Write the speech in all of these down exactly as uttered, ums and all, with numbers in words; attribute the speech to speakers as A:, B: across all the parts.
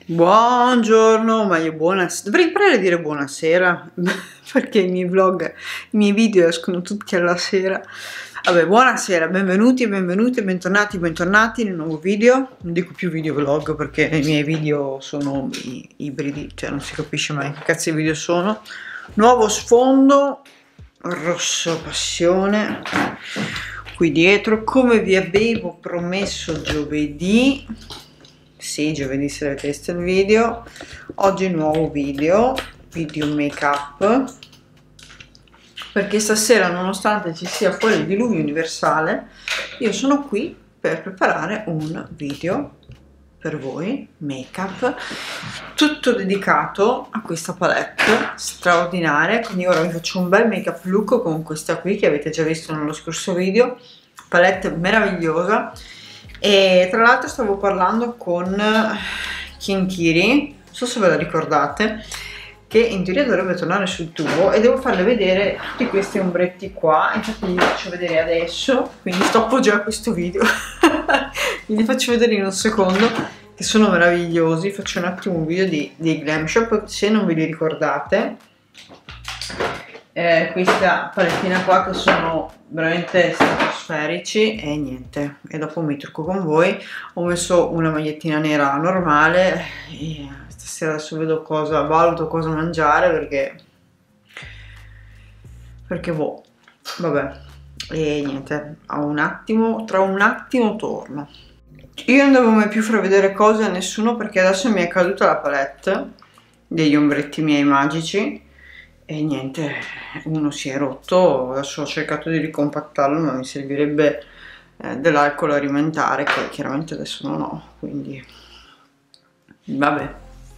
A: Buongiorno, ma io buonasera, dovrei imparare a dire buonasera perché i miei vlog, i miei video escono tutti alla sera. Vabbè, buonasera, benvenuti, benvenuti, bentornati, bentornati nel nuovo video. Non dico più video vlog perché i miei video sono ibridi, cioè non si capisce mai che cazzo di video sono. Nuovo sfondo, rosso passione, qui dietro, come vi avevo promesso giovedì. Sì, giovedì se avete visto il video. Oggi nuovo video, video make up, perché stasera, nonostante ci sia fuori il diluvio universale, io sono qui per preparare un video per voi, make up, tutto dedicato a questa palette straordinaria. Quindi ora vi faccio un bel make up look con questa qui che avete già visto nello scorso video, palette meravigliosa. E tra l'altro stavo parlando con Kinkiri, non so se ve la ricordate, che in teoria dovrebbe tornare sul tubo e devo farle vedere tutti questi ombretti qua. Infatti li faccio vedere adesso, quindi stoppo già questo video li faccio vedere in un secondo, che sono meravigliosi. Faccio un attimo un video di, di Glam Shop se non ve li ricordate. Eh, questa palettina qua che sono veramente stratosferici e niente, e dopo mi trucco con voi. Ho messo una magliettina nera normale e stasera adesso vedo cosa, valuto cosa mangiare perché perché boh, vabbè, e niente, a un attimo, tra un attimo torno. Io non devo mai più far vedere cose a nessuno perché adesso mi è caduta la palette degli ombretti miei magici e niente, uno si è rotto. Adesso ho cercato di ricompattarlo, ma mi servirebbe eh, dell'alcol alimentare che chiaramente adesso non ho, quindi vabbè,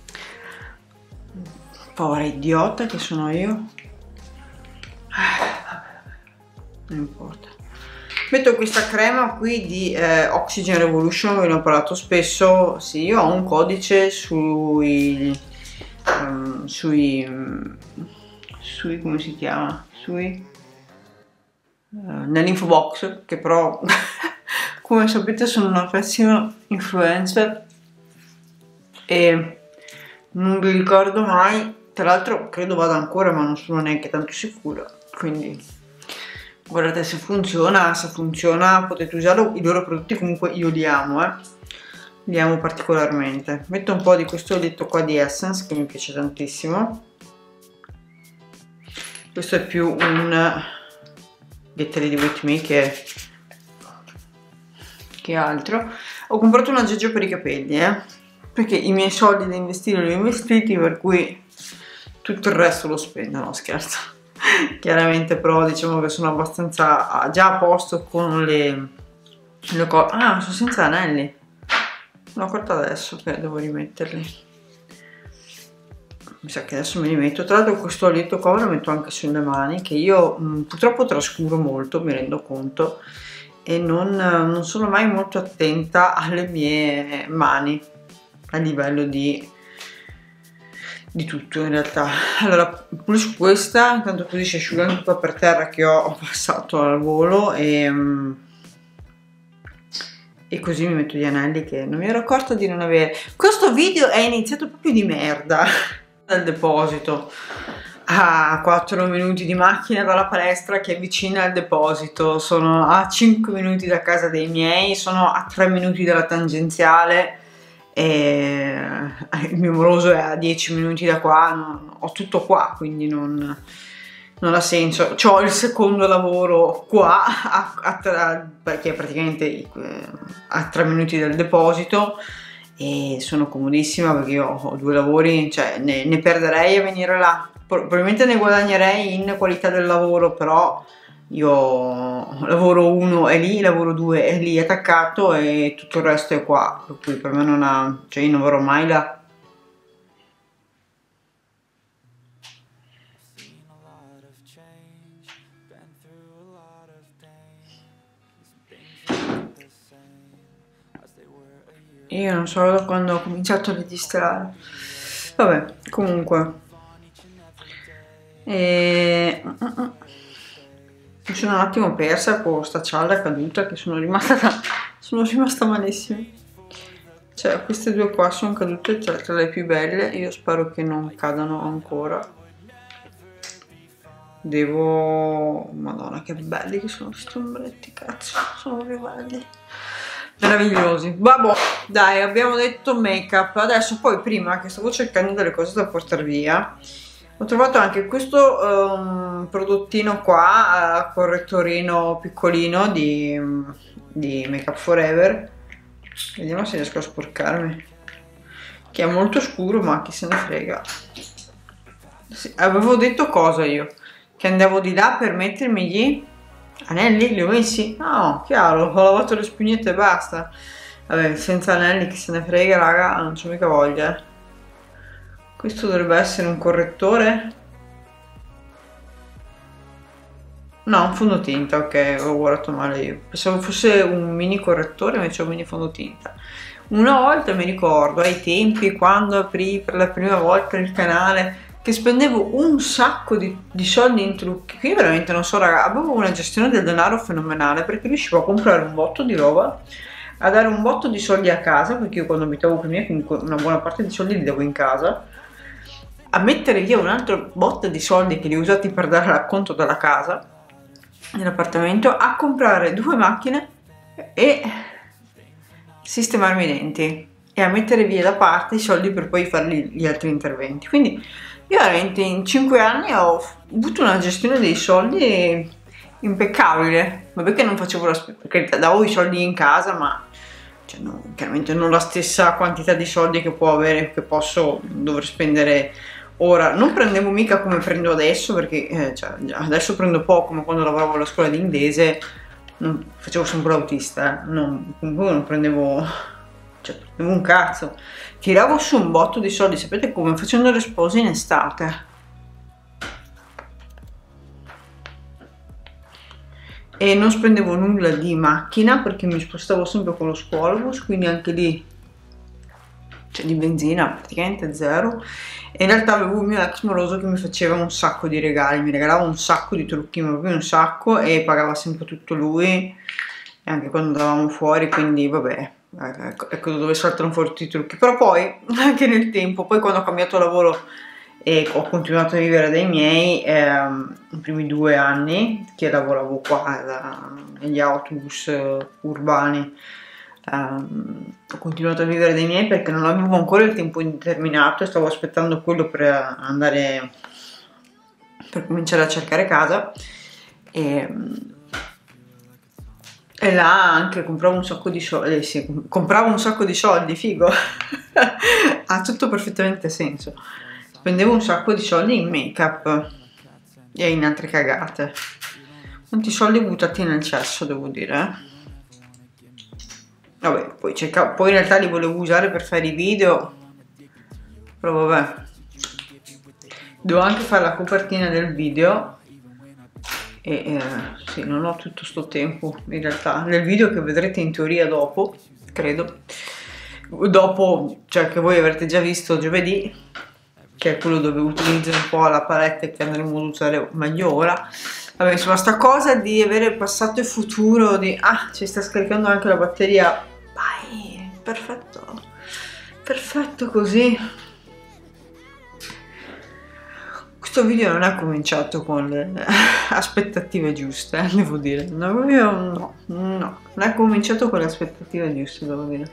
A: povera idiota che sono io. Non importa. Metto questa crema qui di eh, Oxygen Revolution, ve ne ho parlato spesso. Sì, io ho un codice sui um, sui um, sui come si chiama sui uh, nell'info box, che però come sapete sono una pessima influencer e non vi ricordo mai. Tra l'altro credo vada ancora, ma non sono neanche tanto sicura, quindi guardate se funziona. Se funziona potete usarlo. I loro prodotti comunque io li amo, eh li amo particolarmente. Metto un po' di questo olio qua di Essence che mi piace tantissimo. Questo è più un Get Ready With Me che, che altro. Ho comprato un aggeggio per i capelli, eh, perché i miei soldi da investire li ho investiti, per cui tutto il resto lo spendo, no scherzo. Chiaramente però diciamo che sono abbastanza già a posto con le, le cose. Ah, sono senza anelli, l'ho accorta adesso che devo rimetterli. Mi sa che adesso me li metto. Tra l'altro questo olio qua lo metto anche sulle mani, che io mh, purtroppo trascuro molto, mi rendo conto, e non, non sono mai molto attenta alle mie mani a livello di, di tutto in realtà. Allora, plus questa, intanto così si asciuga anche qua per terra, che ho passato al volo, e, mh, e così mi metto gli anelli che non mi ero accorta di non avere. Questo video è iniziato proprio di merda. Dal deposito a quattro minuti di macchina dalla palestra che è vicina al deposito, sono a cinque minuti da casa dei miei, sono a tre minuti dalla tangenziale e il mio moroso è a dieci minuti da qua. Non, ho tutto qua, quindi non, non ha senso. C'ho il secondo lavoro qua a, a, perché è praticamente a tre minuti dal deposito e sono comodissima perché io ho due lavori, cioè ne, ne perderei a venire là, probabilmente ne guadagnerei in qualità del lavoro, però io lavoro uno è lì, lavoro due è lì attaccato e tutto il resto è qua, per cui per me non ha, cioè io non vorrò mai là. Io non so da quando ho cominciato a registrare. Vabbè, comunque. E... mi sono un attimo persa con sta cialda caduta che sono rimasta, sono rimasta malissimo. Cioè, queste due qua sono cadute tra, tra le più belle, io spero che non cadano ancora. Devo... Madonna, che belli che sono questi ombretti, cazzo, sono proprio belli. Meravigliosi. Vabbè, dai, abbiamo detto make up. Adesso poi, prima che stavo cercando delle cose da portare via, ho trovato anche questo um, prodottino qua, uh, correttorino piccolino di, di Make Up Forever. Vediamo se riesco a sporcarmi, che è molto scuro, ma chi se ne frega. Sì, avevo detto cosa io? Che andavo di là per mettermi gli anelli, li ho messi? No, chiaro, ho lavato le spugnette e basta. Vabbè, senza anelli chi se ne frega, raga, non c'ho mica voglia. Questo dovrebbe essere un correttore? No, un fondotinta, ok, ho guardato male io. Pensavo fosse un mini correttore, invece è un mini fondotinta. Una volta mi ricordo, ai tempi, quando aprì per la prima volta il canale, che spendevo un sacco di, di soldi in trucchi. Qui veramente non so, raga, avevo una gestione del denaro fenomenale, perché riuscivo a comprare un botto di roba, a dare un botto di soldi a casa, perché io quando abitavo con i miei, comunque una buona parte dei soldi li davo in casa, a mettere via un altro botto di soldi che li ho usati per dare l'acconto della casa, nell'appartamento, a comprare due macchine e sistemarmi i denti e a mettere via da parte i soldi per poi fare gli altri interventi. Quindi io veramente in cinque anni ho avuto una gestione dei soldi impeccabile. Vabbè che non facevo la spesa, perché davo i soldi in casa, ma cioè, no, chiaramente non la stessa quantità di soldi che può avere, che posso dover spendere ora. Non prendevo mica come prendo adesso, perché eh, cioè, adesso prendo poco, ma quando lavoravo alla scuola di inglese non, facevo sempre l'autista, eh. non, comunque non prendevo, cioè, prendevo un cazzo. Tiravo su un botto di soldi, sapete come? Facendo le spose in estate. E non spendevo nulla di macchina, perché mi spostavo sempre con lo scuolabus, quindi anche lì, cioè di benzina praticamente zero. E in realtà avevo un mio ex moroso che mi faceva un sacco di regali, mi regalava un sacco di trucchi, ma proprio un sacco, e pagava sempre tutto lui, e anche quando andavamo fuori, quindi vabbè, ecco, ecco dove saltano fuori tutti i trucchi. Però poi, anche nel tempo, poi quando ho cambiato lavoro e ho continuato a vivere dai miei, ehm, i primi due anni che lavoravo qua da, negli autobus uh, urbani, Um, ho continuato a vivere dei miei perché non avevo ancora il tempo indeterminato e stavo aspettando quello per andare, per cominciare a cercare casa, e, e là anche compravo un sacco di soldi, eh, sì, compravo un sacco di soldi, figo. Ha tutto perfettamente senso. Spendevo un sacco di soldi in make up e in altre cagate. Quanti soldi buttati nel cesso, devo dire, eh? Vabbè, poi, poi in realtà li volevo usare per fare i video, però vabbè. Devo anche fare la copertina del video e eh, sì, non ho tutto sto tempo in realtà. Nel video che vedrete in teoria dopo, credo, dopo, cioè che voi avrete già visto giovedì, che è quello dove utilizzo un po' la palette che andremo ad usare meglio ora. Vabbè, insomma, sta cosa di avere passato e futuro, di ah, ci sta scaricando anche la batteria. Vai, perfetto, perfetto così. Questo video non è cominciato con le aspettative giuste, eh, devo dire. No, io no, no, non è cominciato con le aspettative giuste, devo dire.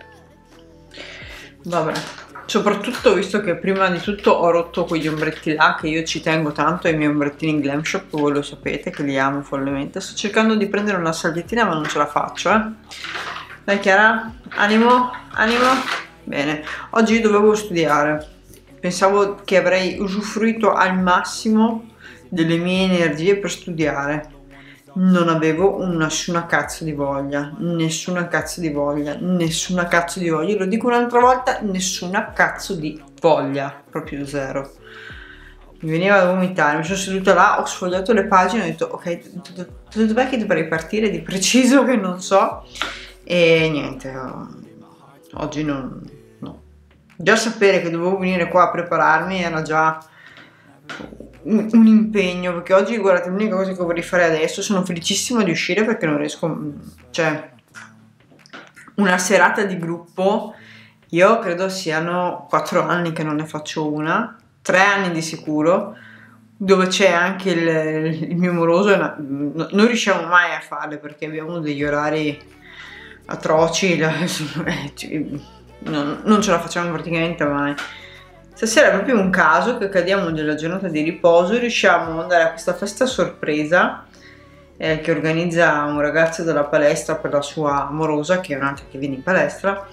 A: Vabbè, soprattutto visto che prima di tutto ho rotto quegli ombretti là, che io ci tengo tanto ai miei ombrettini in Glam Shop, voi lo sapete che li amo follemente. Sto cercando di prendere una salviettina ma non ce la faccio, eh. Dai Chiara, animo, animo. Bene, oggi dovevo studiare. Pensavo che avrei usufruito al massimo delle mie energie per studiare. Non avevo nessuna cazzo di voglia, nessuna cazzo di voglia, nessuna cazzo di voglia. Lo dico un'altra volta, nessuna cazzo di voglia, proprio zero. Mi veniva da vomitare, mi sono seduta là, ho sfogliato le pagine e ho detto ok, dov'è che dovrei partire di preciso che non so. E niente, oggi non, no. Già sapere che dovevo venire qua a prepararmi era già un, un impegno, perché oggi, guardate, l'unica cosa che vorrei fare adesso, sono felicissima di uscire perché non riesco, cioè una serata di gruppo Io credo siano quattro anni che non ne faccio una, tre anni di sicuro, dove c'è anche il, il mio moroso, non riusciamo mai a farle perché abbiamo degli orari atroci, non, non ce la facciamo praticamente mai. Stasera è proprio un caso che cadiamo nella giornata di riposo e riusciamo ad andare a questa festa sorpresa eh, che organizza un ragazzo della palestra per la sua amorosa, che è un'altra che viene in palestra,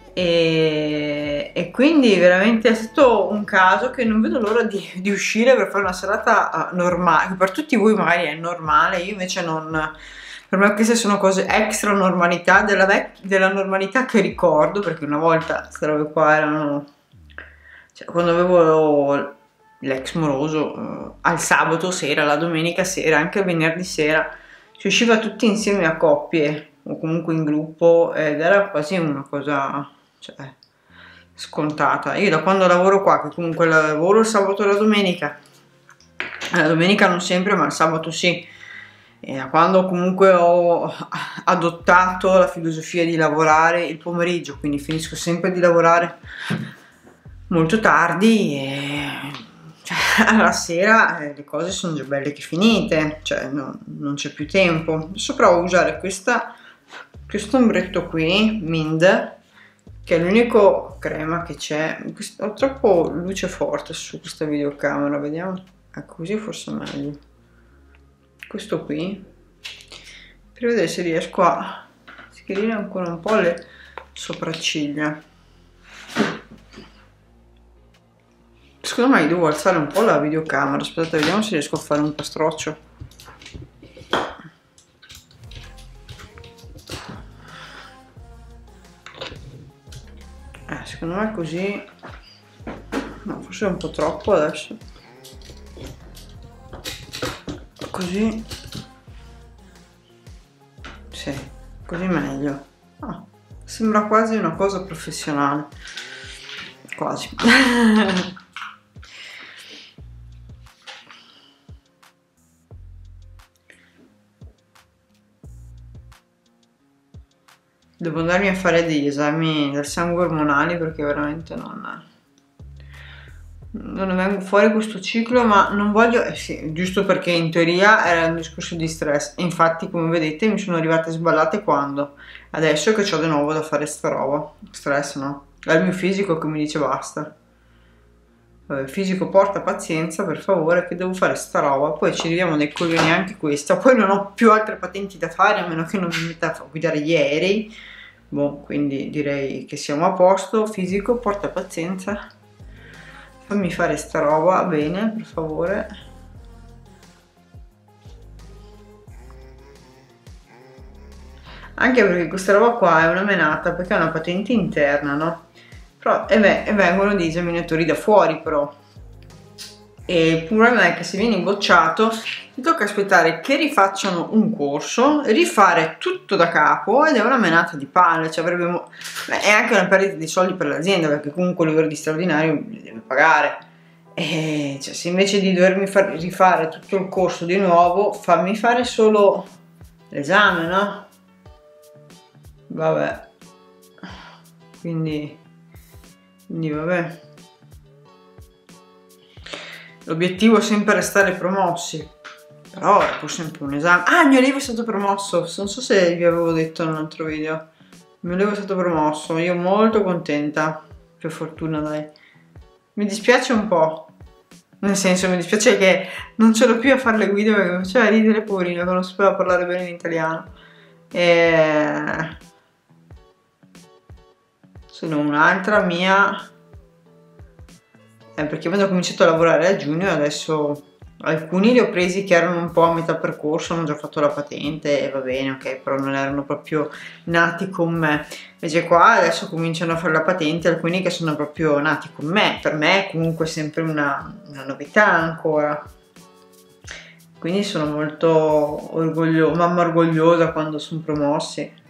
A: e, e quindi veramente è stato un caso che non vedo l'ora di, di uscire per fare una serata normale, per tutti voi magari è normale, io invece non... Per me queste sono cose extra normalità, della, della normalità che ricordo, perché una volta queste robe qua erano... Cioè, quando avevo l'ex moroso, eh, al sabato sera, la domenica sera, anche il venerdì sera, si usciva tutti insieme a coppie, o comunque in gruppo, ed era quasi una cosa, cioè, scontata. Io da quando lavoro qua, che comunque lavoro il sabato e la domenica, la domenica non sempre, ma il sabato sì, e da quando comunque ho adottato la filosofia di lavorare il pomeriggio, quindi finisco sempre di lavorare molto tardi e cioè, alla sera eh, le cose sono già belle che finite, cioè no, non c'è più tempo. Adesso provo a usare questa, questo ombretto qui, Mind, che è l'unico crema che c'è. Ho troppo luce forte su questa videocamera, vediamo, ecco, così forse è meglio. Questo qui, per vedere se riesco a schierire ancora un po' le sopracciglia. Secondo me devo alzare un po' la videocamera, aspettate, vediamo se riesco a fare un pastroccio. Eh, secondo me così, no, forse è un po' troppo adesso. Così, sì, così meglio. Ah, sembra quasi una cosa professionale, quasi. Devo andarmi a fare degli esami del sangue ormonali perché veramente non, non ne vengo fuori questo ciclo, ma non voglio, eh sì, giusto perché in teoria era un discorso di stress, e infatti come vedete mi sono arrivate sballate quando? Adesso che ho di nuovo da fare sta roba, stress no, è il mio fisico che mi dice basta. Vabbè, fisico porta pazienza per favore che devo fare sta roba, poi ci arriviamo nei coglioni anche questa, poi non ho più altre patenti da fare a meno che non mi metta a guidare gli aerei, boh, quindi direi che siamo a posto. Fisico porta pazienza, fammi fare sta roba bene per favore. Anche perché questa roba qua è una menata perché è una patente interna, no? Però, e, beh, e vengono dei esaminatori da fuori però, e il problema è che se vieni bocciato ti tocca aspettare che rifacciano un corso, rifare tutto da capo, ed è una menata di palle, cioè avrebbe, beh, è anche una perdita di soldi per l'azienda perché comunque il livello di straordinario li deve pagare, e cioè, se invece di dovermi far rifare tutto il corso di nuovo, fammi fare solo l'esame, no? Vabbè, quindi quindi vabbè, l'obiettivo è sempre restare promossi, però è pur sempre un esame. Ah, il mio allievo è stato promosso, non so se vi avevo detto in un altro video, il mio allievo è stato promosso, io molto contenta, per fortuna dai. Mi dispiace un po', nel senso mi dispiace che non ce l'ho più a fare le guide perché mi faceva ridere poverino che non sapeva parlare bene in italiano, e sono un'altra mia, eh, perché quando ho cominciato a lavorare a giugno adesso alcuni li ho presi che erano un po' a metà percorso, hanno già fatto la patente e va bene, ok, però non erano proprio nati con me. Invece qua adesso cominciano a fare la patente alcuni che sono proprio nati con me, per me è comunque sempre una, una novità ancora, quindi sono molto orgogliosa, mamma orgogliosa quando sono promossi.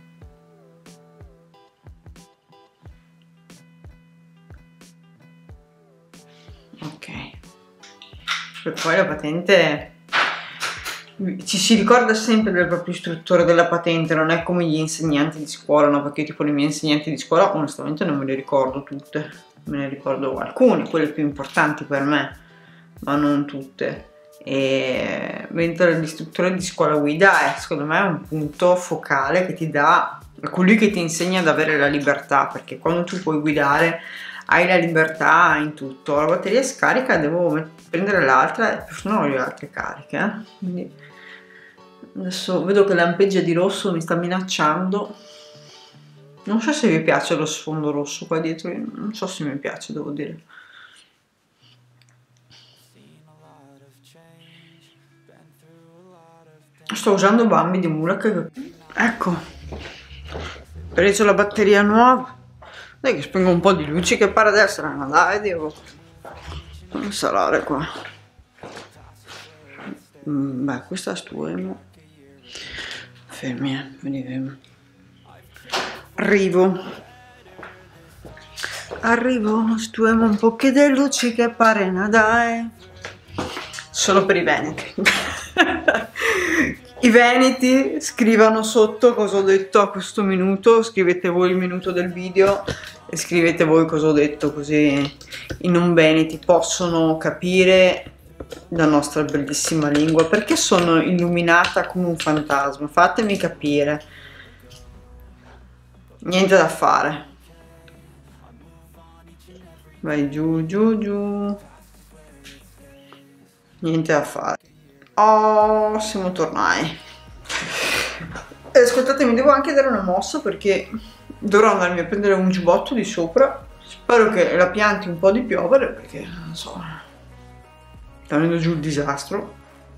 A: Ok, e poi la patente ci si ricorda sempre del proprio istruttore della patente, non è come gli insegnanti di scuola, no? Perché tipo le mie insegnanti di scuola onestamente non me le ricordo tutte, me ne ricordo alcune, quelle più importanti per me, ma non tutte. E mentre l'istruttore di scuola guida è secondo me un punto focale che ti dà, è colui che ti insegna ad avere la libertà, perché quando tu puoi guidare hai la libertà in tutto. La batteria è scarica, devo prendere l'altra, non ho le altre cariche, eh? Quindi adesso vedo che lampeggia di rosso, mi sta minacciando. Non so se vi piace lo sfondo rosso qua dietro, non so se mi piace, devo dire. Sto usando Bambi di Mulak. Ecco, ho preso la batteria nuova. Dai che spengo un po' di luci che pare di essere una dai, devo salare qua. Mm, beh, questa stuemo. Fermi, eh, vediamo. Arrivo. Arrivo, stuemo un po' che delle luci che pare una dai. Solo per i veneti. I veneti scrivano sotto cosa ho detto a questo minuto, scrivete voi il minuto del video e scrivete voi cosa ho detto, così i non veneti possono capire la nostra bellissima lingua, perché sono illuminata come un fantasma, fatemi capire. Niente da fare. Vai giù giù giù, niente da fare. Oh, siamo tornati. E ascoltate, mi devo anche dare una mossa perché dovrò andarmi a prendere un giubbotto di sopra. Spero che la pianti un po' di piovere perché non so, sta venendo giù il disastro.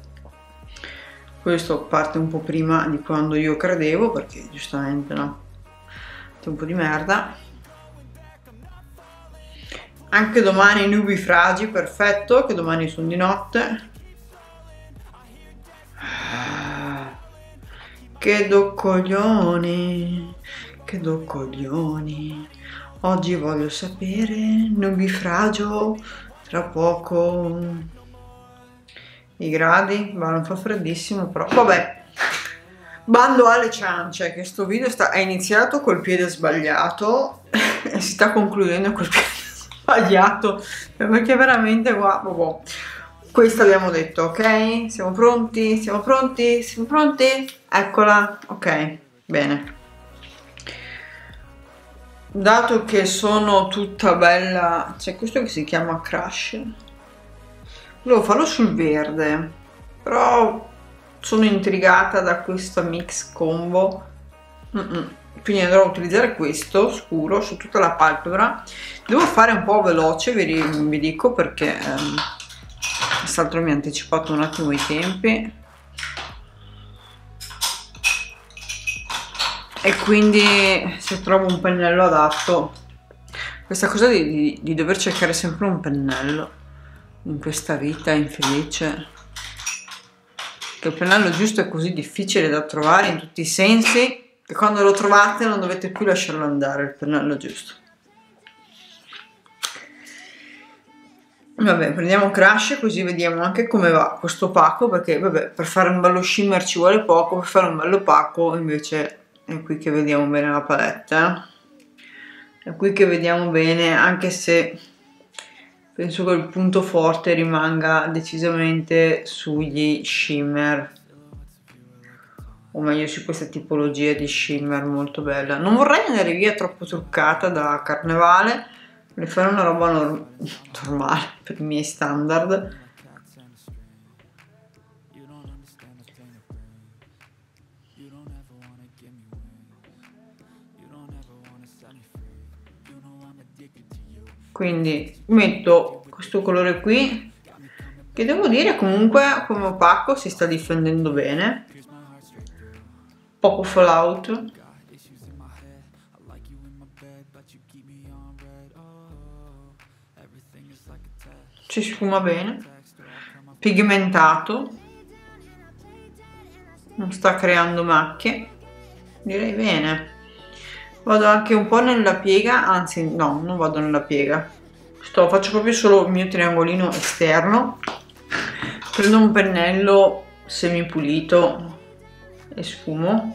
A: Questo parte un po' prima di quando io credevo, perché giustamente no, tempo di merda. Anche domani nubi fragi, perfetto, che domani sono di notte. Che do coglioni, che do coglioni. Oggi voglio sapere, nubifragio, tra poco. I gradi, ma non fa freddissimo, però vabbè. Bando alle ciance, che sto video sta, è iniziato col piede sbagliato e si sta concludendo col piede sbagliato, perché veramente qua, boh. Questo abbiamo detto, ok? Siamo pronti? Siamo pronti? Siamo pronti? Eccola, ok, bene. Dato che sono tutta bella, c'è questo che si chiama Crush, volevo farlo sul verde, però sono intrigata da questa mix combo, mm -mm. Quindi andrò a utilizzare questo scuro su tutta la palpebra. Devo fare un po' veloce, vi, vi dico, perché ehm, quest'altro mi ha anticipato un attimo i tempi e quindi se trovo un pennello adatto, questa cosa di, di, di dover cercare sempre un pennello in questa vita infelice, che il pennello giusto è così difficile da trovare in tutti i sensi che quando lo trovate non dovete più lasciarlo andare, il pennello giusto. Vabbè, prendiamo Crush così vediamo anche come va questo pacco, perché vabbè, per fare un bello shimmer ci vuole poco, per fare un bello pacco invece è qui che vediamo bene la palette, eh? È qui che vediamo bene, anche se penso che il punto forte rimanga decisamente sugli shimmer, o meglio su questa tipologia di shimmer molto bella. Non vorrei andare via troppo truccata da carnevale, vorrei fare una roba norm normale per i miei standard. Quindi metto questo colore qui, che devo dire comunque come opacco si sta difendendo bene, poco fallout, si sfuma bene, pigmentato, non sta creando macchie, direi bene. Vado anche un po' nella piega, anzi no, non vado nella piega, sto, faccio proprio solo il mio triangolino esterno, prendo un pennello semi pulito e sfumo.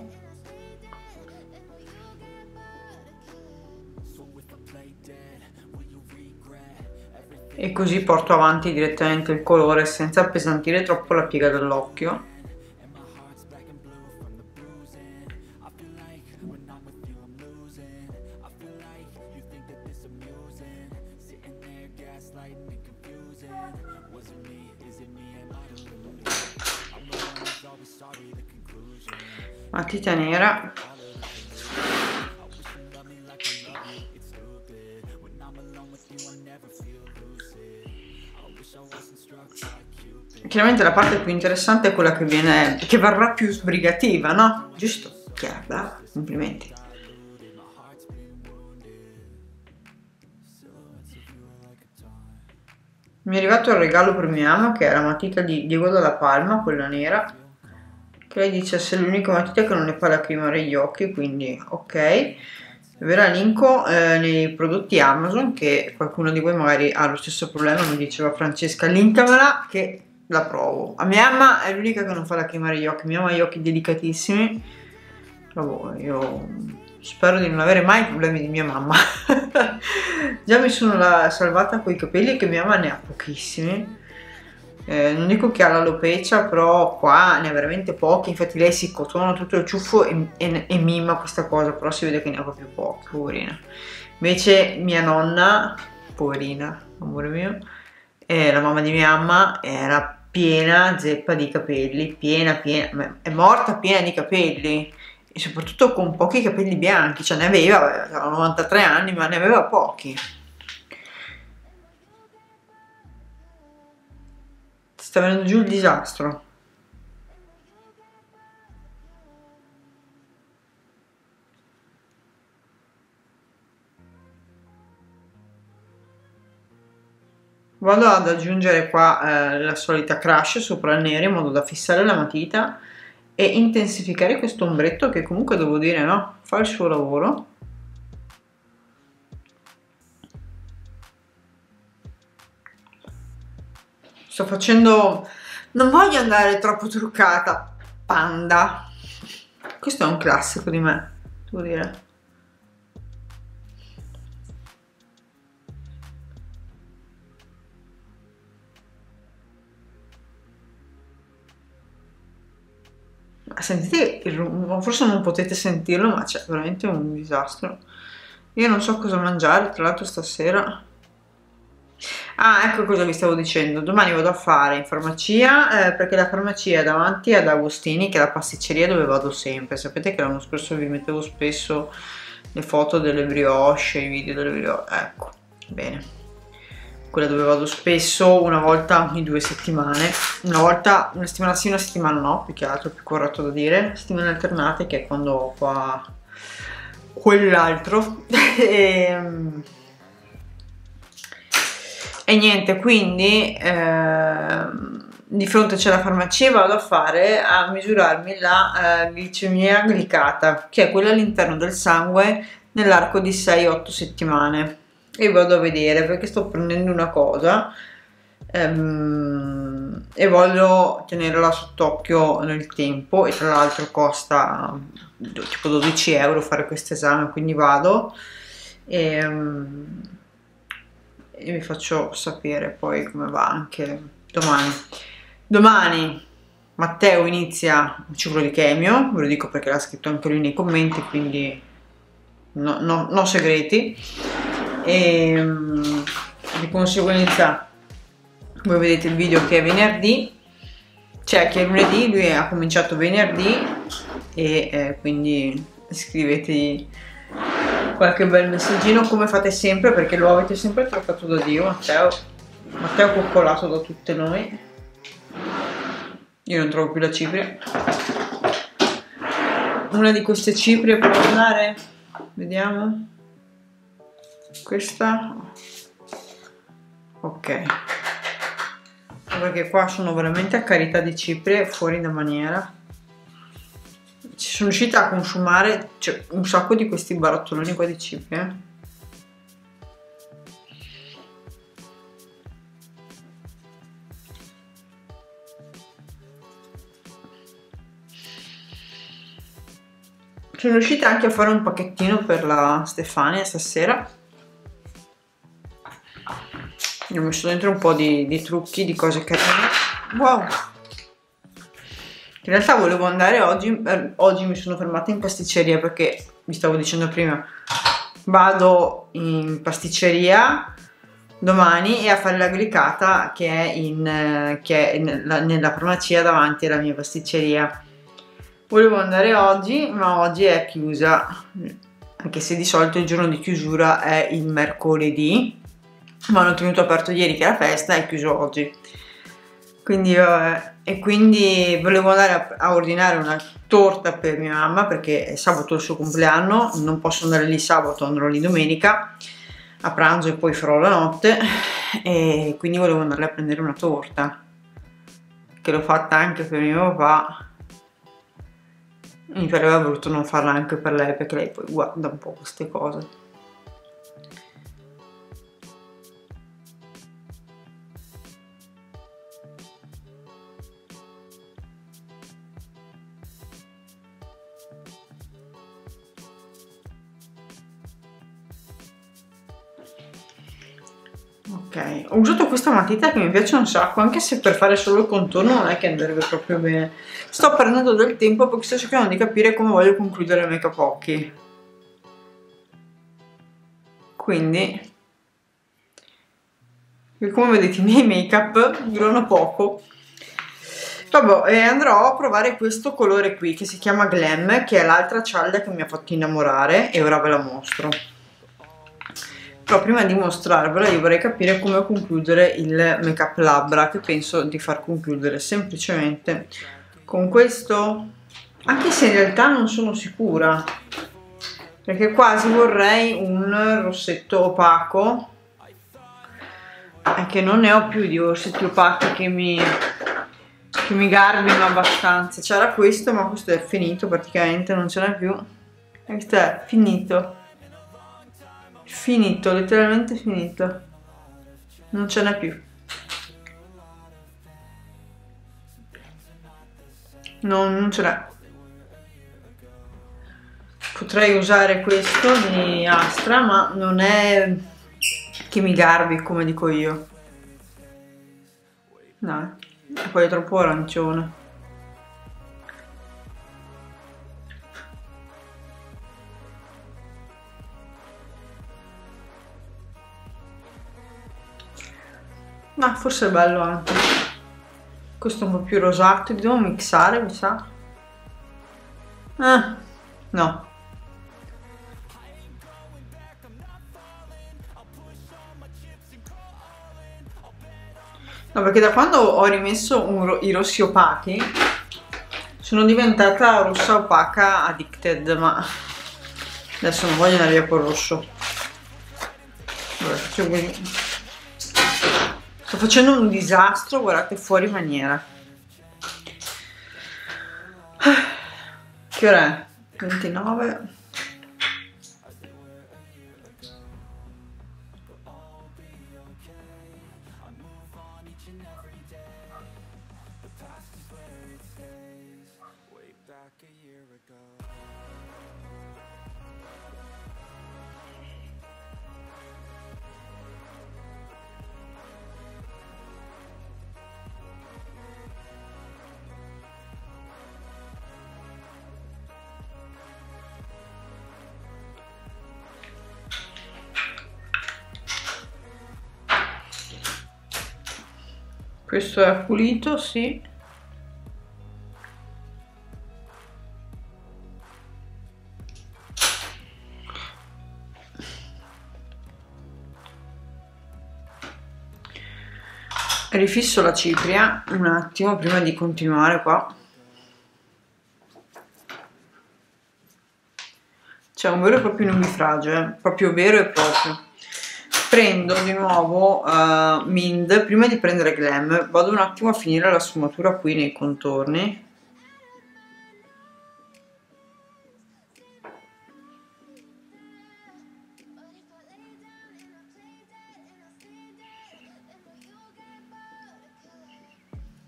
A: E così porto avanti direttamente il colore senza appesantire troppo la piega dell'occhio. Matita nera. Chiaramente la parte più interessante è quella che viene, che verrà più sbrigativa, no? Giusto? Chiaro, brava, complimenti. Mi è arrivato il regalo per mia mamma, che è la matita di Diego Dalla Palma, quella nera, che lei dice se è l'unica matita che non ne fa lacrimare gli occhi, quindi ok. Ve la linko eh, nei prodotti Amazon, che qualcuno di voi magari ha lo stesso problema, mi diceva Francesca, linkamela che la provo. A mia mamma è l'unica che non fa lacrimare gli occhi, mia mamma ha gli occhi delicatissimi, vabbè, io spero di non avere mai i problemi di mia mamma. Già mi sono la, salvata con i capelli, che mia mamma ne ha pochissimi. Eh, non dico che ha l'alopecia, però qua ne ha veramente pochi, infatti lei si cotona tutto il ciuffo e, e, e mima questa cosa, però si vede che ne ha proprio pochi, poverina. Invece mia nonna, poverina, amore mio, eh, la mamma di mia mamma era piena zeppa di capelli, piena piena, è morta piena di capelli e soprattutto con pochi capelli bianchi, cioè ne aveva, aveva novantatré anni, ma ne aveva pochi. Sta venendo giù il disastro. Vado ad aggiungere qua eh, la solita crush sopra il nero in modo da fissare la matita e intensificare questo ombretto che comunque devo dire, no, fa il suo lavoro. Sto facendo, non voglio andare troppo truccata, panda. Questo è un classico di me, devo dire. Sentite il rumore, forse non potete sentirlo, ma c'è veramente un disastro. Io non so cosa mangiare, tra l'altro stasera. Ah, ecco cosa vi stavo dicendo. Domani vado a fare in farmacia, eh, perché la farmacia è davanti ad Agostini, che è la pasticceria dove vado sempre. Sapete che l'anno scorso vi mettevo spesso le foto delle brioche, i video delle brioche. Ecco, bene. Quella dove vado spesso, una volta ogni due settimane, una volta, una settimana sì, una settimana no, più che altro, più corretto da dire, settimane alternate, che è quando ho qua quell'altro. e, e niente, quindi eh, di fronte c'è la farmacia, vado a fare a misurarmi la eh, glicemia glicata, che è quella all'interno del sangue nell'arco di sei otto settimane. E vado a vedere perché sto prendendo una cosa ehm, e voglio tenerla sott'occhio nel tempo, e tra l'altro costa tipo dodici euro fare questo esame, quindi vado e, um, e vi faccio sapere poi come va anche domani. Domani Matteo inizia il ciclo di chemio, ve lo dico perché l'ha scritto anche lui nei commenti, quindi no, no, no segreti. E um, di conseguenza voi vedete il video che è venerdì, cioè che è lunedì, lui ha cominciato venerdì e eh, quindi scrivetegli qualche bel messaggino come fate sempre, perché lo avete sempre trattato da Dio, Matteo Matteo coccolato da tutte noi. Io non trovo più la cipria, una di queste ciprie può andare, vediamo. Questa, ok, perché qua sono veramente a carità di ciprie fuori da maniera. Ci sono riuscita a consumare, cioè, un sacco di questi barattoloni qua di ciprie. sono riuscita anche a fare un pacchettino per la Stefania stasera. Gli ho messo dentro un po' di, di trucchi, di cose carine. Wow! In realtà volevo andare oggi, eh, oggi mi sono fermata in pasticceria perché, vi stavo dicendo prima, vado in pasticceria domani e a fare la glicata che è, in, che è nella, nella farmacia davanti alla mia pasticceria. Volevo andare oggi, ma oggi è chiusa, anche se di solito il giorno di chiusura è il mercoledì, ma hanno tenuto aperto ieri che era festa e è chiuso oggi. Quindi, eh, e quindi volevo andare a, a ordinare una torta per mia mamma perché è sabato il suo compleanno, non posso andare lì sabato, andrò lì domenica a pranzo e poi farò la notte, e quindi volevo andare a prendere una torta che l'ho fatta anche per mio papà. Mi pareva brutto non farla anche per lei perché lei poi guarda un po' queste cose. Ok, ho usato questa matita che mi piace un sacco, anche se per fare solo il contorno non è che andrebbe proprio bene. Sto prendendo del tempo perché sto cercando di capire come voglio concludere il make up occhi. Quindi, come vedete, i miei make up durano poco. Vabbè, e andrò a provare questo colore qui che si chiama Glam, che è l'altra cialda che mi ha fatto innamorare, e ora ve la mostro. Però prima di mostrarvela io vorrei capire come concludere il make up labbra, che penso di far concludere semplicemente con questo, anche se in realtà non sono sicura, perché quasi vorrei un rossetto opaco, e che non ne ho più di rossetti opachi che mi, che mi garbino abbastanza. C'era questo, ma questo è finito praticamente, non ce n'è più. E questo è finito. Finito, letteralmente finito, non ce n'è più, no, non ce n'è. Potrei usare questo di Astra, ma non è che mi garbi come dico io, no, e poi è troppo arancione. Ma ah, forse è bello anche. Questo è un po' più rosato, li devo mixare, mi sa. Ah, no. No, perché da quando ho rimesso un ro i rossi opachi sono diventata rossa opaca addicted, ma adesso non voglio andare via col rosso. Allora, faccio così. Sto facendo un disastro, guardate, fuori maniera. Che ora è? ventinove. Questo è pulito, sì. Rifisso la cipria un attimo prima di continuare qua. C'è un vero e proprio nubifragio, eh? Proprio vero e proprio. Prendo di nuovo uh, Mind, prima di prendere Glam, vado un attimo a finire la sfumatura qui nei contorni.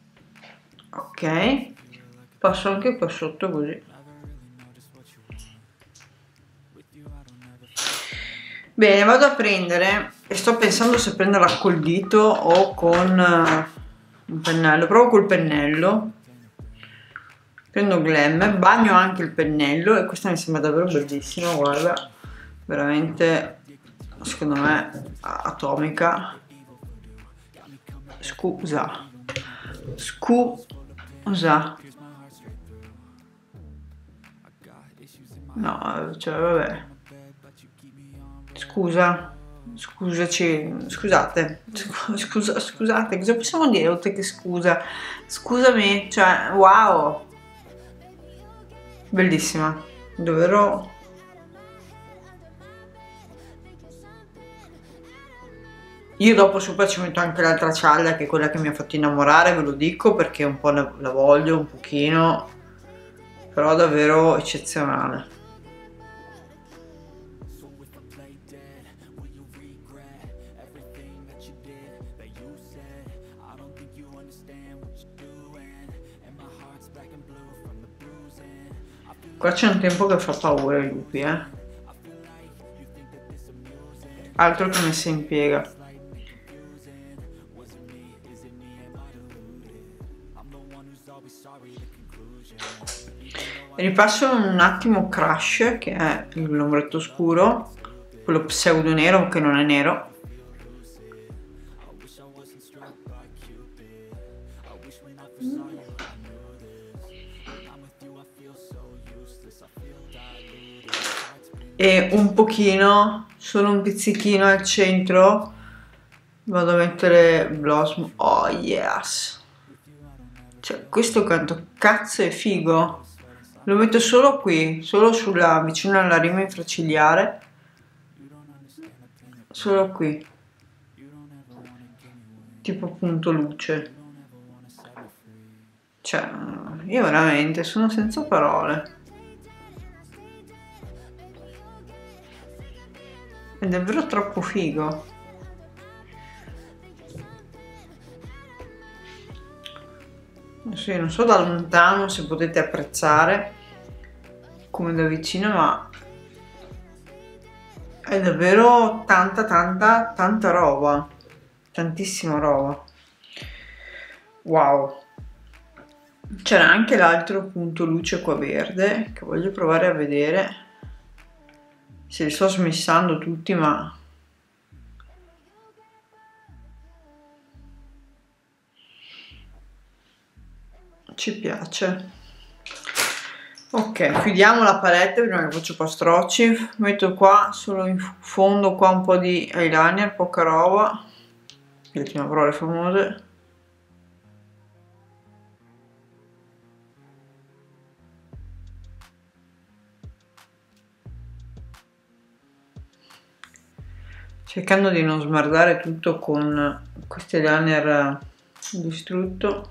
A: Ok, passo anche qua sotto così. Bene, vado a prendere e sto pensando se prenderla col dito o con uh, un pennello. Provo col pennello, prendo Glam, bagno anche il pennello e questa mi sembra davvero bellissima, guarda, veramente secondo me atomica. Scusa, scusa, no, cioè vabbè, scusa, scusaci, scusate, scusa, scusate, cosa possiamo dire oltre che scusa? Scusami, cioè, wow, bellissima, davvero. Io dopo sopra ci metto anche l'altra cialda che è quella che mi ha fatto innamorare, ve lo dico perché un po' la, la voglio, un pochino, però davvero eccezionale. Qua c'è un tempo che fa paura ai lupi, eh. Altro che messa in piega. Ripasso un attimo Crush, che è l'ombretto scuro, quello pseudo nero che non è nero. E un pochino, solo un pizzichino al centro, vado a mettere Blossom. Oh yes! Cioè, questo quanto cazzo è figo! Lo metto solo qui, solo sulla, vicino alla rima infracigliare, solo qui, tipo punto luce. Cioè, io veramente sono senza parole. È davvero troppo figo. Sì, non so da lontano se potete apprezzare come da vicino, ma è davvero tanta tanta tanta roba, tantissima roba. Wow. C'era anche l'altro punto luce qua verde che voglio provare a vedere se li sto smissando tutti, ma ci piace. Ok, chiudiamo la palette prima che faccio pastrocci. Metto qua solo in fondo qua un po' di eyeliner, poca roba, le ultime parole famose. Cercando di non smerdare tutto con questo eyeliner distrutto.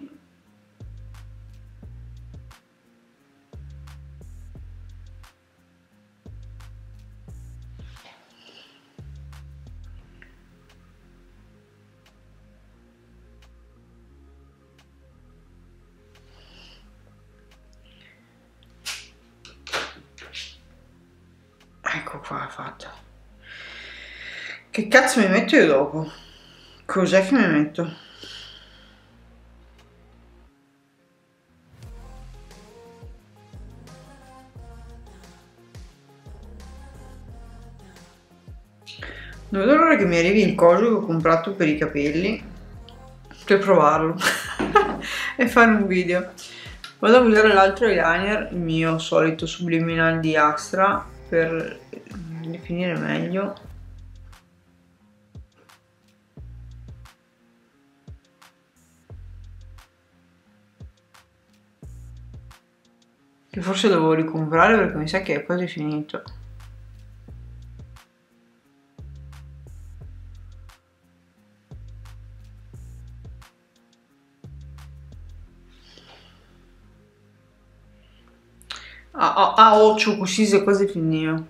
A: Ecco qua, fatto. Che cazzo mi metto io dopo? Cos'è che mi metto? Non vedo l'ora che mi arrivi il coso che ho comprato per i capelli per provarlo e fare un video. Vado a usare l'altro eyeliner, il mio solito Subliminal di Astra, per definire meglio. Che forse devo ricomprare perché mi sa che è quasi finito. A, a occhio così è quasi finito.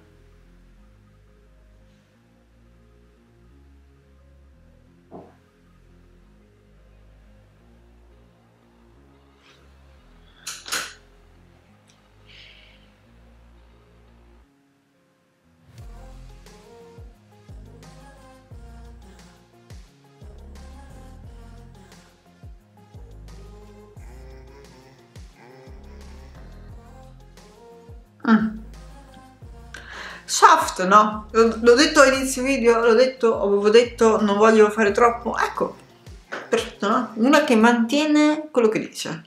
A: mm. Soft, no? L'ho detto all'inizio video, l'ho detto, avevo detto non voglio fare troppo, ecco, perfetto, no? Una che mantiene quello che dice.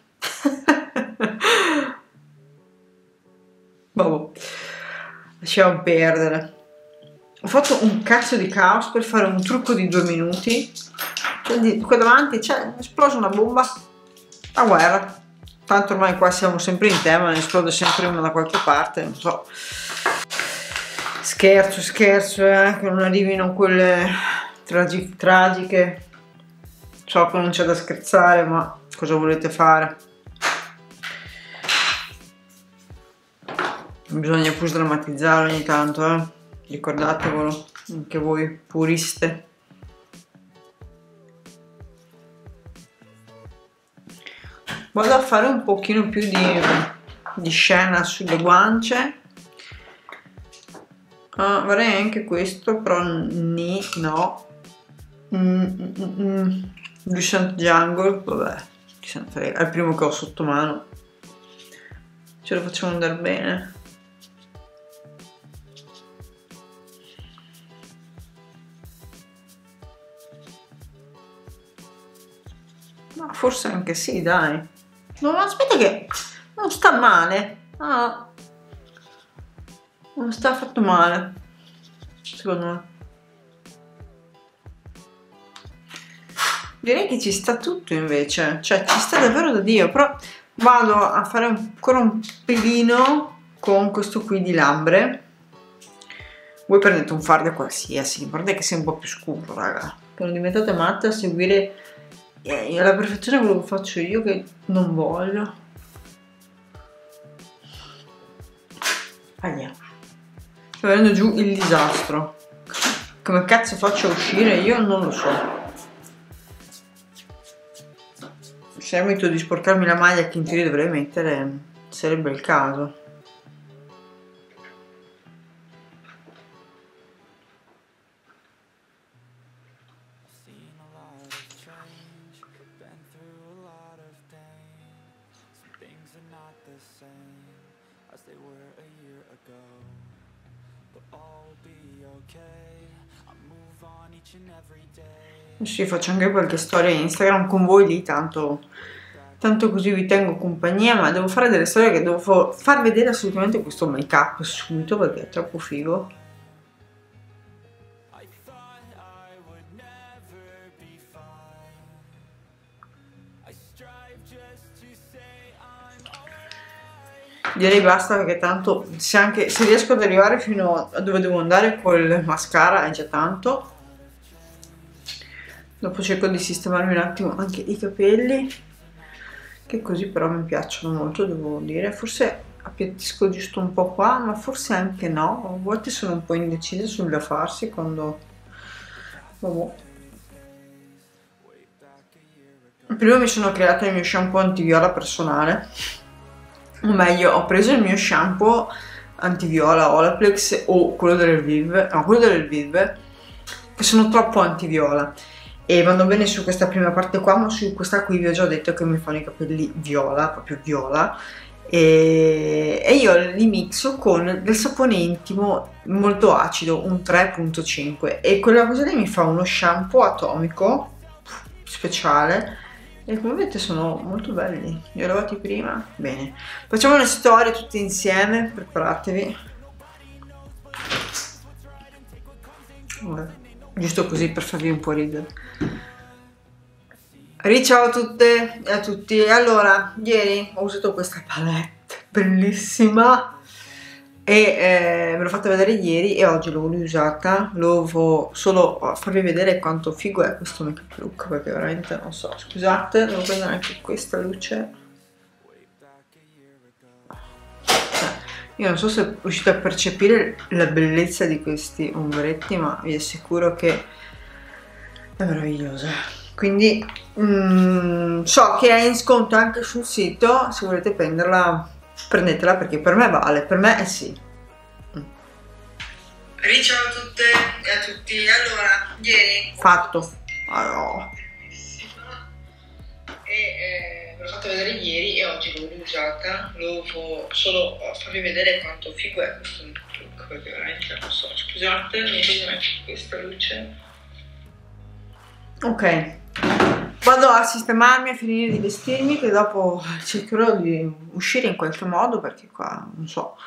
A: Vabbè, lasciamo perdere. Ho fatto un cazzo di caos per fare un trucco di due minuti. Quindi qua davanti c'è esplosa una bomba a guerra. Tanto ormai qua siamo sempre in tema, ne esplode sempre una da qualche parte, non so. Scherzo, scherzo, eh, che non arrivino quelle tragi tragiche. So che non c'è da scherzare, ma cosa volete fare? Bisogna pure sdrammatizzare ogni tanto, eh. Ricordatevelo, anche voi puriste. Vado a fare un pochino più di, di scena sulle guance. Ah, vorrei anche questo, però ni, no. Mm, mm, mm. Lucent Jungle, vabbè, ci se ne frega, è il primo che ho sotto mano. Ce lo facciamo andare bene. Ma forse anche sì, dai. No, aspetta che non sta male. Ah, non sta affatto male, secondo me. Direi che ci sta tutto invece, cioè ci sta davvero da Dio, però vado a fare ancora un pelino con questo qui di lambre. Voi prendete un fardo qualsiasi, l'importante è che sia un po' più scuro, raga. Che non diventate matte a seguire eh, alla perfezione quello che faccio io, che non voglio. Ahia. Sto venendo giù il disastro. Come cazzo faccio a uscire? Io non lo so. Se evito di sporcarmi la maglia che in teoria dovrei mettere, sarebbe il caso. Sì, faccio anche qualche storia Instagram con voi lì, tanto, tanto così vi tengo compagnia, ma devo fare delle storie che devo far vedere assolutamente questo make up subito perché è troppo figo. Direi basta perché tanto se, anche, se riesco ad arrivare fino a dove devo andare col mascara è già tanto. Dopo cerco di sistemarmi un attimo anche i capelli, che così però mi piacciono molto, devo dire. Forse appiattisco giusto un po' qua, ma forse anche no. A volte sono un po' indecisa sul da farsi quando... Vabbè. Prima mi sono creata il mio shampoo antiviola personale, o meglio ho preso il mio shampoo antiviola Olaplex o quello dell'Elvive, no quello dell'Elvive, che sono troppo antiviola e vanno bene su questa prima parte qua, ma su questa qui vi ho già detto che mi fanno i capelli viola, proprio viola, e, e io li mixo con del sapone intimo molto acido, un tre punto cinque, e quella cosa lì mi fa uno shampoo atomico speciale e come vedete sono molto belli. Li ho lavati prima. Bene, facciamo una storia tutti insieme, preparatevi. Vabbè, giusto così per farvi un po' ridere. Ciao a tutte e a tutti. Allora, ieri ho usato questa palette bellissima e eh, me l'ho fatta vedere ieri e oggi l'ho riusata. Lo volevo solo farvi vedere quanto figo è questo make up look, perché veramente non so, scusate, devo prendere anche questa luce. Io non so se riuscite a percepire la bellezza di questi ombretti, ma vi assicuro che è meravigliosa. Quindi mm, so che è in sconto anche sul sito, se volete prenderla prendetela perché per me vale, per me è sì. Mm. Ciao a tutte e a tutti. Allora, ieri fatto. Allora. E eh, l'ho fatta vedere ieri e oggi l'ho riusata, volevo solo farvi vedere quanto figo è questo look, perché veramente non so, scusate, mi devo mettere questa luce. Ok, vado a sistemarmi, a finire di vestirmi, che dopo cercherò di uscire in qualche modo, perché qua non so,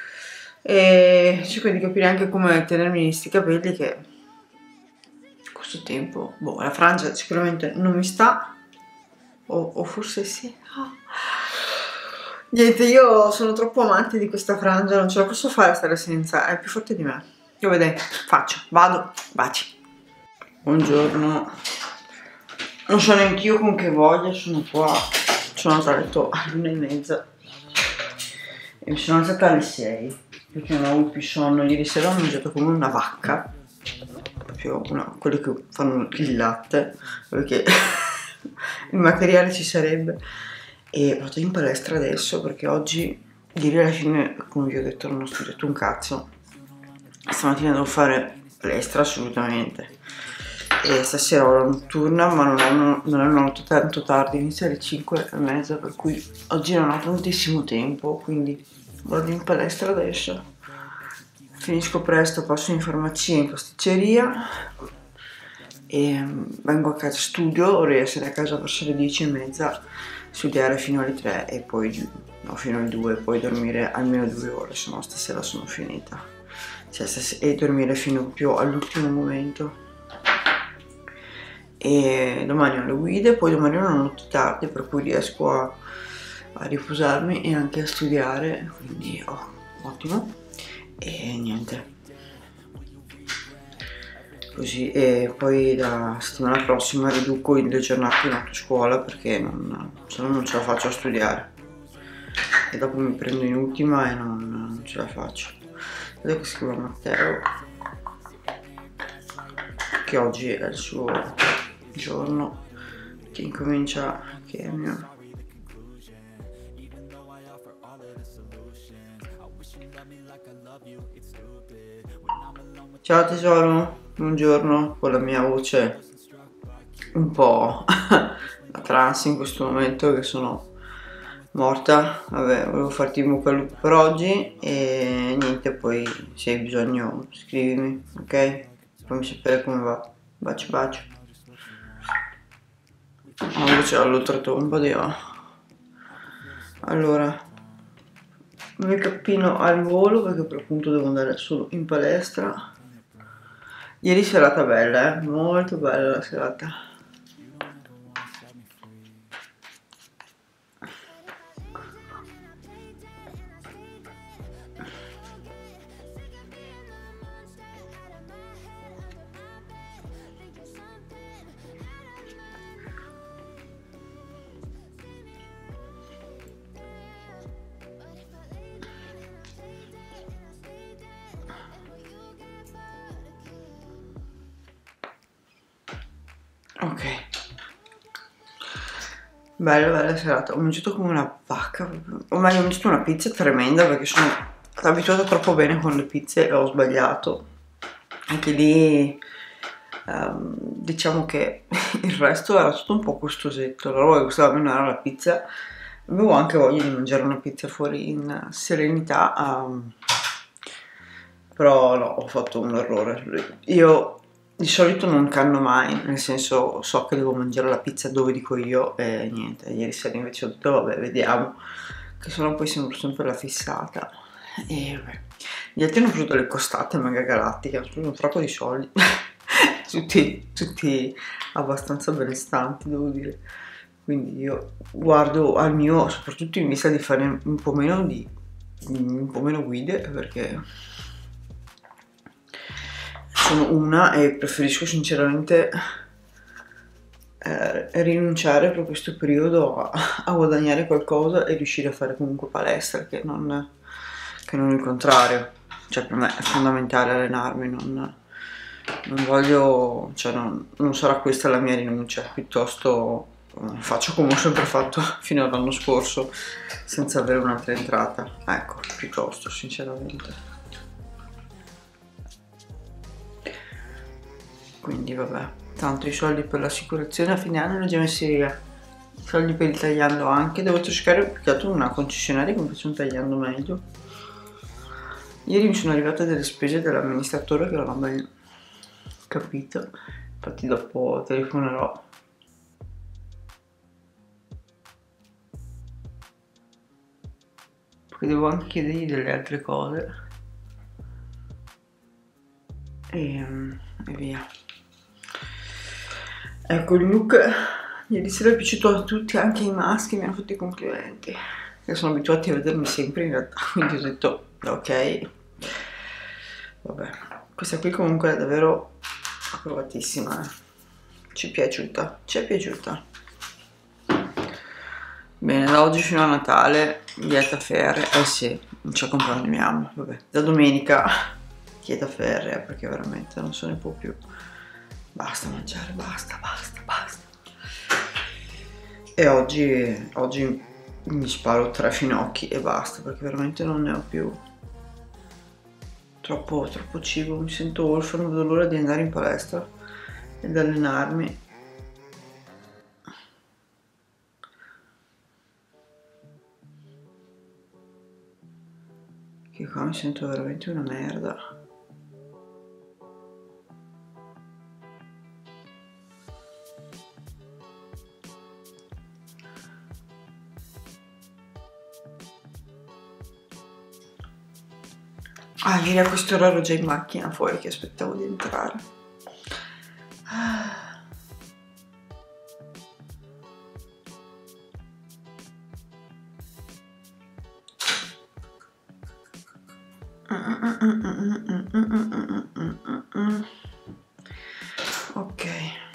A: e cerco di capire anche come tenermi questi capelli, che questo tempo, boh, la frangia sicuramente non mi sta, o, o forse sì. Oh. Niente, io sono troppo amante di questa frangia, non ce la posso fare stare senza, è più forte di me. Io vedete, faccio, vado, baci. Buongiorno, non so neanche io con che voglia, sono qua, sono andata a letto all'una e mezza e mi sono alzata alle sei perché non avevo più sonno. Ieri sera ho mangiato come una vacca, proprio una, quelle che fanno il latte, perché il materiale ci sarebbe, e vado in palestra adesso perché oggi, ieri alla fine, come vi ho detto, non ho studiato un cazzo, stamattina devo fare palestra assolutamente, e stasera ho la notturna, ma non è una, non è una notte tanto tardi, inizia alle cinque e mezza, per cui oggi non ho tantissimo tempo, quindi vado in palestra adesso, finisco presto, passo in farmacia, in pasticceria e vengo a casa, studio, vorrei essere a casa verso le dieci e mezza, studiare fino alle tre e poi, no, fino alle due, poi dormire almeno due ore, se no stasera sono finita, cioè, e dormire fino più all'ultimo momento. E domani ho le guide, poi domani è una notte tardi, per cui riesco a, a riposarmi e anche a studiare, quindi oh, ottimo. E niente, così, e poi la settimana prossima riduco le giornate in autoscuola, perché non, se no non ce la faccio a studiare, e dopo mi prendo in ultima e non, non ce la faccio. Vedo che scrivo a Matteo che oggi è il suo giorno, che incomincia chemio. Ciao tesoro, buongiorno, con la mia voce un po' a trance in questo momento, che sono morta. Vabbè, volevo farti in bocca al lupo per oggi e niente, poi se hai bisogno scrivimi, ok? Fammi sapere come va. Bacio bacio. Oh, invece all'oltretomba di là. Allora, make upino al volo, perché per appunto devo andare solo in palestra. Ieri serata bella, eh? Molto bella la serata. Ok, bella bella serata, ho mangiato come una vacca, o meglio ho mangiato una pizza tremenda, perché sono abituata troppo bene con le pizze e ho sbagliato. Anche lì um, diciamo che il resto era tutto un po' costosetto, la roba che costava meno era la pizza. Avevo anche voglia di mangiare una pizza fuori in serenità, um, però no, ho fatto un errore. Io di solito non canno mai, nel senso, so che devo mangiare la pizza dove dico io e niente. Ieri sera invece ho detto vabbè, vediamo, che sennò poi sembro sempre la fissata. E vabbè, gli altri hanno preso delle costate mega galattiche, hanno preso un fracco di soldi. tutti, tutti abbastanza benestanti, devo dire. Quindi io guardo al mio, soprattutto in vista di fare un po' meno di un po' meno guide, perché sono una e preferisco sinceramente eh, rinunciare per questo periodo a, a guadagnare qualcosa e riuscire a fare comunque palestra, che non, che non il contrario. Cioè, per me è fondamentale allenarmi, non, non voglio, cioè non, non sarà questa la mia rinuncia, piuttosto faccio come ho sempre fatto fino all'anno scorso, senza avere un'altra entrata, ecco, piuttosto sinceramente. Quindi vabbè, tanto i soldi per l'assicurazione a fine anno li ho già messi via. soldi per il tagliando anche. Devo cercare più che altro una concessionaria che mi faccia un tagliando meglio. Ieri mi sono arrivate delle spese dell'amministratore che non ho ben capito, infatti dopo telefonerò. Poi devo anche chiedergli delle altre cose e, e via. Ecco il look ieri sera è piaciuto a tutti, anche i maschi mi hanno fatto i complimenti, che sono abituati a vedermi sempre in realtà, quindi ho detto ok. Vabbè, questa qui comunque è davvero approvatissima, eh. Ci è piaciuta, ci è piaciuta. Bene, da oggi fino a Natale dieta ferrea, eh sì, non ci accompagniamo, vabbè, da domenica dieta ferrea perché veramente non se ne può più. Basta mangiare, basta, basta, basta. E oggi, oggi mi sparo tre finocchi e basta perché veramente non ne ho più. Troppo, troppo cibo, mi sento orfano, non vedo l'ora di andare in palestra ed allenarmi. Che qua mi sento veramente una merda. Ah, ieri a quest'ora ero già in macchina fuori che aspettavo di entrare. Ah. Ok.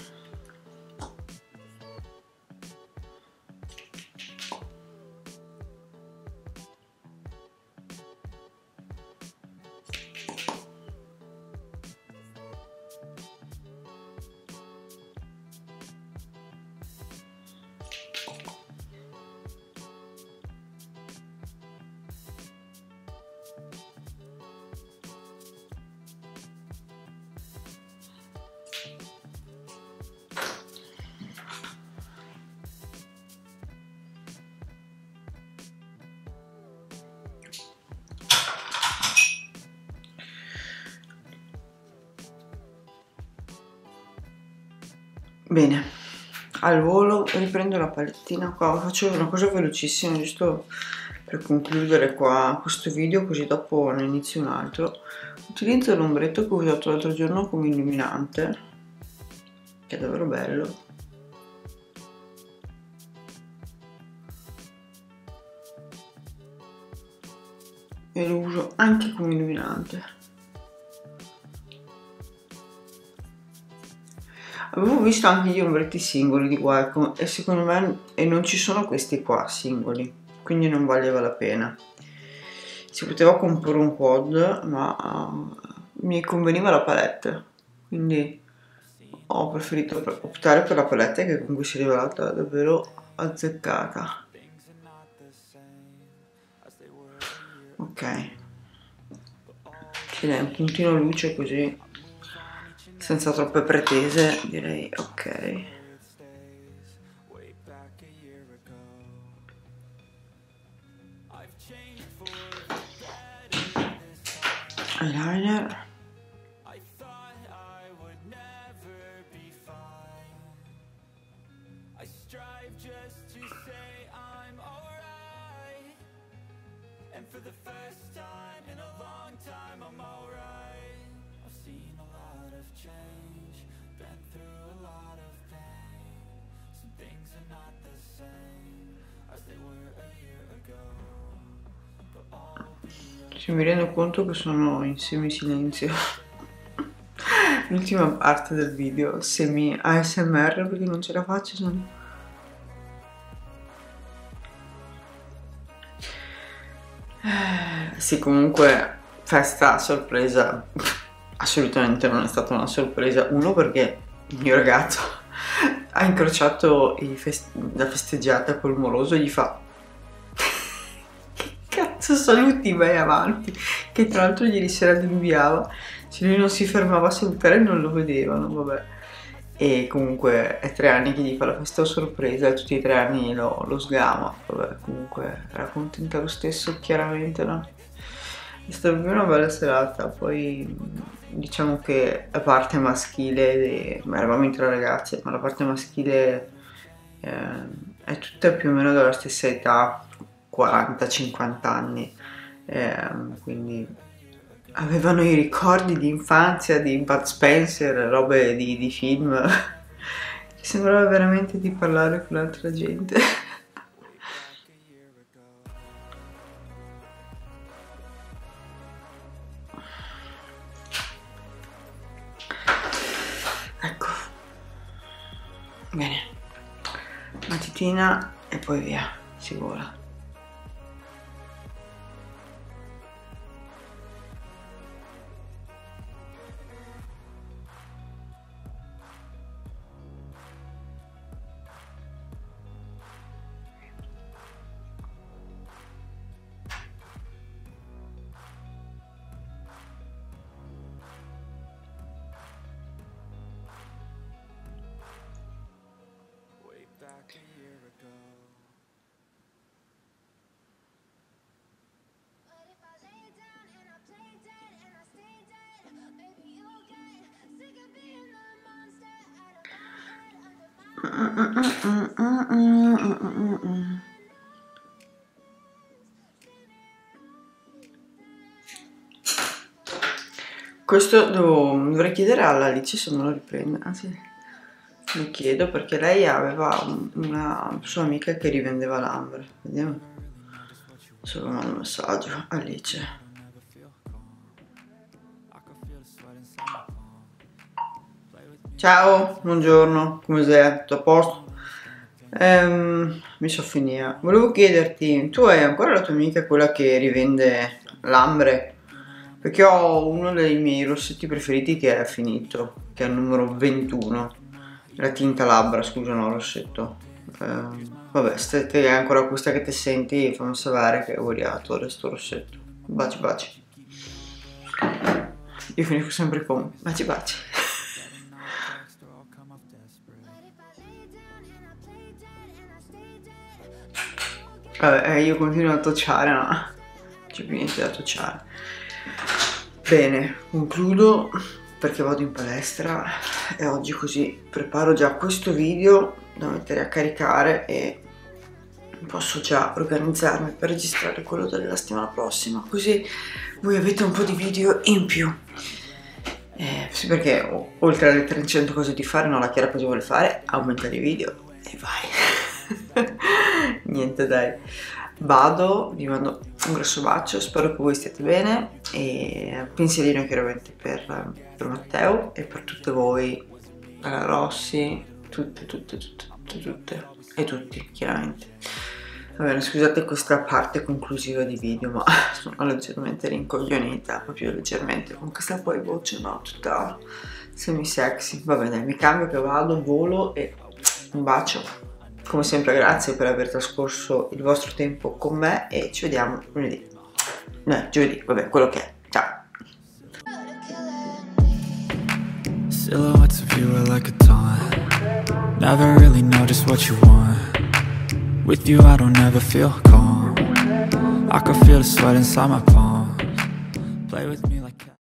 A: Bene, al volo riprendo la palettina qua, faccio una cosa velocissima giusto per concludere qua questo video, così dopo ne inizio un altro. Utilizzo l'ombretto che ho usato l'altro giorno come illuminante, che è davvero bello. E lo uso anche come illuminante. Avevo visto anche gli ombretti singoli di Wacom e secondo me e non ci sono questi qua singoli, quindi non valeva la pena. Si poteva comporre un quad, ma uh, mi conveniva la palette, quindi ho preferito optare per la palette che comunque si è rivelata davvero azzeccata. Ok, che dai un puntino luce così, senza troppe pretese, direi ok. Eyeliner. Sì, mi rendo conto che sono in semi-silenzio. L'ultima parte del video, semi A S M R, perché non ce la faccio, sono... Eh, sì, comunque, festa a sorpresa, assolutamente non è stata una sorpresa. Uno, perché il mio ragazzo ha incrociato fest la festeggiata col moroso e gli fa... saluti, vai avanti, che tra l'altro ieri sera diluviava, se lui non si fermava a salutare non lo vedevano, vabbè. e comunque è tre anni che gli fa la festa sorpresa e tutti e tre anni lo, lo sgama. Vabbè, comunque era contenta lo stesso, chiaramente, no? È stata proprio una bella serata. Poi diciamo che la parte maschile de... eravamo in tre ragazze, ma la parte maschile eh, è tutta più o meno della stessa età, quaranta cinquanta anni, eh, quindi avevano i ricordi di infanzia di Bud Spencer, robe di, di film, che sembrava veramente di parlare con altra gente. Ecco, bene, matitina e poi via, si vola. Questo devo, dovrei chiedere alla Alice se me lo riprende, anzi lo chiedo perché lei aveva una sua amica che rivendeva l'ambre. Vediamo se lo mando un messaggio. Alice, ciao, buongiorno, come sei? Tutto a posto? Ehm, mi so finire. Volevo chiederti, tu hai ancora la tua amica, quella che rivende l'ambre? Perché ho uno dei miei rossetti preferiti che è finito, che è il numero ventuno, la tinta labbra, scusa, no, rossetto. Ehm, vabbè, se te hai ancora questa che ti senti, fammi sapere che ho odiato questo rossetto. Baci baci. Io finisco sempre con baci baci. Vabbè, eh, io continuo a tocciare, no? C'è più niente da tocciare. Bene, concludo perché vado in palestra e oggi così preparo già questo video da mettere a caricare e posso già organizzarmi per registrare quello della settimana prossima, così voi avete un po' di video in più. Eh, sì, perché oltre alle trecento cose di fare, no, la Chiara cosa vuole fare? Aumentare i video e vai. Niente, dai, vado, vi mando un grosso bacio, spero che voi stiate bene e pensierino chiaramente per, per Matteo e per tutte voi, la Rossi, tutte, tutte, tutte, tutte, tutte e tutti chiaramente. Va bene, scusate questa parte conclusiva di video, ma sono leggermente rincoglionita, proprio leggermente, con questa poi voce, no, tutta semi sexy. Va bene, mi cambio che vado, volo e un bacio. Come sempre grazie per aver trascorso il vostro tempo con me e ci vediamo lunedì. No, giovedì, vabbè, quello che è. Ciao. Silhouettes of you are like a taunt. Never really know just what you want. With you I don't ever feel calm. I can feel the sweat inside my palms. Play with me.